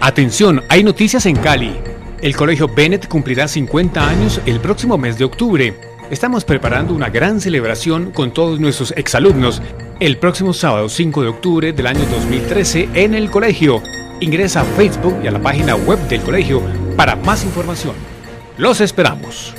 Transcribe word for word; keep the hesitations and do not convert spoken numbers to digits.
Atención, hay noticias en Cali. El Colegio Bennett cumplirá cincuenta años el próximo mes de octubre. Estamos preparando una gran celebración con todos nuestros exalumnos el próximo sábado cinco de octubre del año dos mil trece en el colegio. Ingresa a Facebook y a la página web del colegio para más información. Los esperamos.